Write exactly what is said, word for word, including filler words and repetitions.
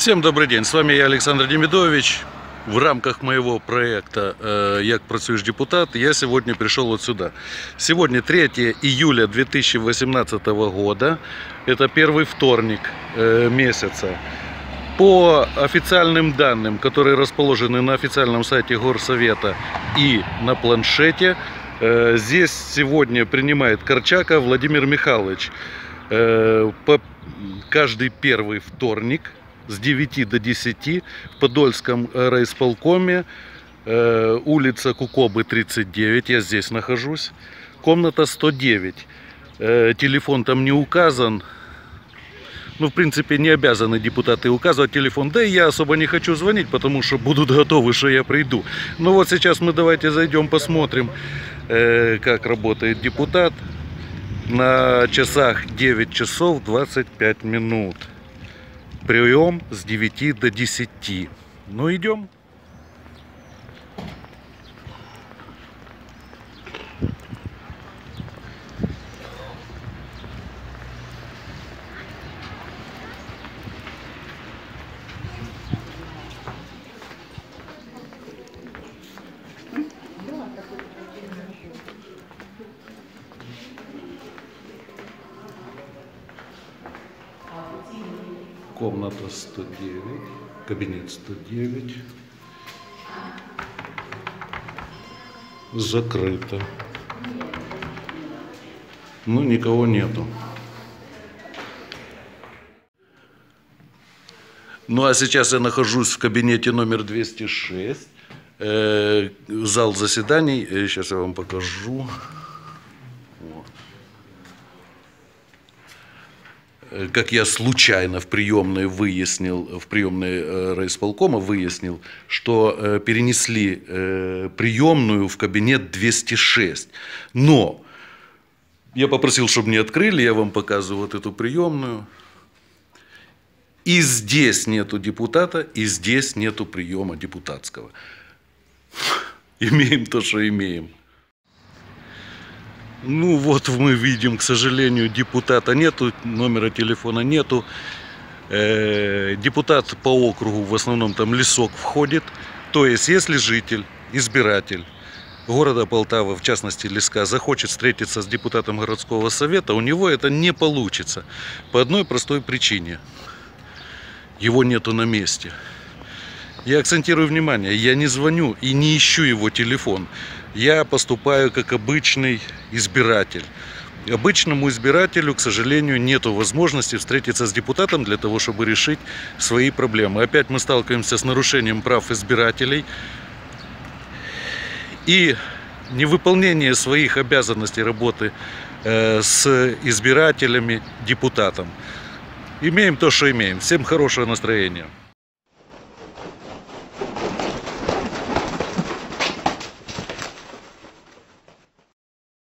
Всем добрый день, с вами я, Александр Демидович. В рамках моего проекта «Як працюєш, депутат» я сегодня пришел вот сюда. Сегодня третье июля две тысячи восемнадцатого года, это первый вторник месяца. По официальным данным, которые расположены на официальном сайте Горсовета и на планшете, здесь сегодня принимает Корчака Владимир Михайлович. Каждый первый вторник с девяти до десяти в Подольском райисполкоме, улица Кукобы, тридцать девять, я здесь нахожусь, комната сто девять. Телефон там не указан. Ну, в принципе, не обязаны депутаты указывать телефон. Да и я особо не хочу звонить, потому что будут готовы, что я приду. Но вот сейчас мы давайте зайдем, посмотрим, как работает депутат. На часах девять часов двадцать пять минут. Прием с девяти до десяти. Ну, идем. Комната сто девять, кабинет сто девять. Закрыто. Ну, никого нету. Ну, а сейчас я нахожусь в кабинете номер двести шесть. Э, зал заседаний. Сейчас я вам покажу. Как я случайно в приемной выяснил, в приемной райисполкома выяснил, что перенесли приемную в кабинет двести шесть. Но я попросил, чтобы мне открыли, я вам показываю вот эту приемную. И здесь нету депутата, и здесь нету приема депутатского. Имеем то, что имеем. Ну вот мы видим, к сожалению, депутата нету, номера телефона нету. Э, депутат по округу в основном там Лесок входит. То есть, если житель, избиратель города Полтавы, в частности Леска, захочет встретиться с депутатом городского совета, у него это не получится. По одной простой причине. Его нету на месте. Я акцентирую внимание, я не звоню и не ищу его телефон. Я поступаю как обычный избиратель. Обычному избирателю, к сожалению, нет возможности встретиться с депутатом для того, чтобы решить свои проблемы. Опять мы сталкиваемся с нарушением прав избирателей и невыполнение своих обязанностей работы э, с избирателями, депутатом. Имеем то, что имеем. Всем хорошего настроения.